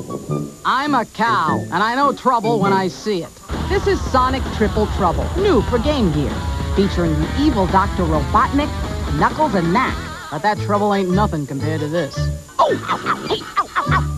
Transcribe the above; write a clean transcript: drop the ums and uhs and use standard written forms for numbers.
I'm a cow, and I know trouble when I see it. This is Sonic Triple Trouble, new for Game Gear, featuring the evil Dr. Robotnik, Knuckles, and Knack. But that trouble ain't nothing compared to this. Oh, ow, ow, hey, ow, ow, ow.